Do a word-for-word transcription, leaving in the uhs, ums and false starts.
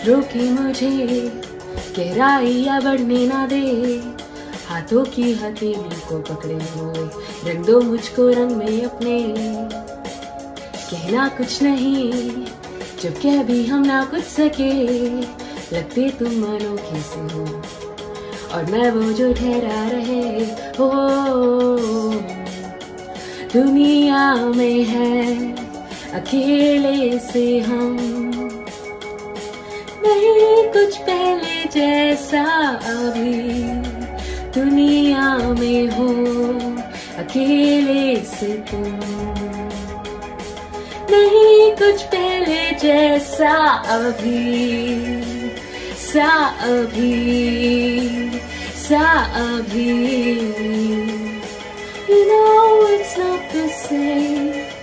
रोके मुझे गहराइयाँ बढ़ने ना दे, हाथों की हथेली को पकड़े हुए रंग दो मुझको रंग में अपने। कहना कुछ नहीं जब कह भी हम ना कुछ सके, लगते तुम अनोखे से हो और मैं वो जो ठहरा रहे हो। दुनिया में है अकेले से हम, नहीं कुछ पहले जैसा अभी। दुनिया में हो अकेले से तुम, नहीं कुछ पहले जैसा अभी, सा अभी, सा अभी। You know it's not the same.